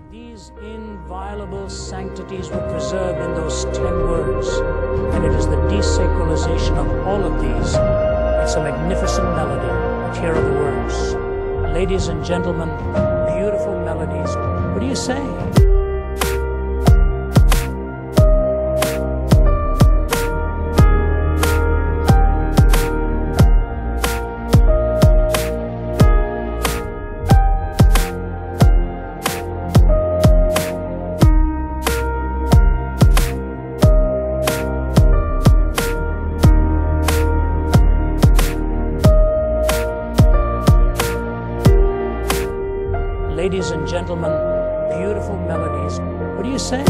These inviolable sanctities were preserved in those 10 words, and it is the desacralization of all of these. It's a magnificent melody, and here are the words. Ladies and gentlemen, beautiful melodies. What do you say? Ladies and gentlemen, beautiful melodies. What do you say?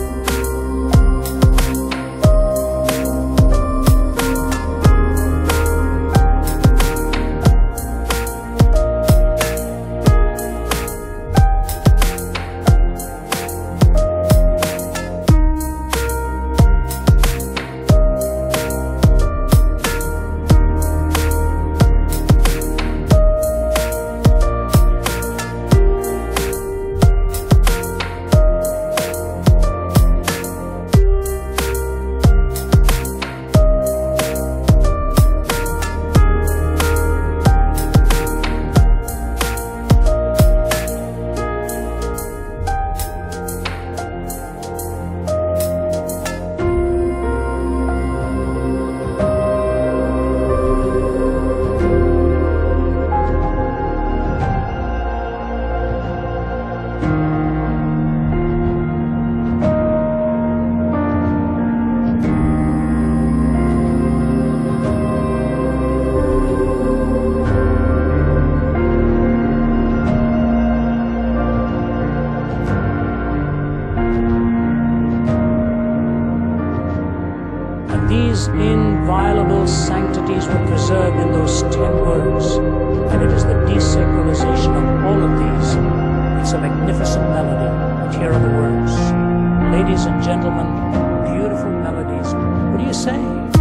These inviolable sanctities were preserved in those 10 words, and it is the desacralization of all of these. It's a magnificent melody, and here are the words. Ladies and gentlemen, beautiful melodies. What do you say?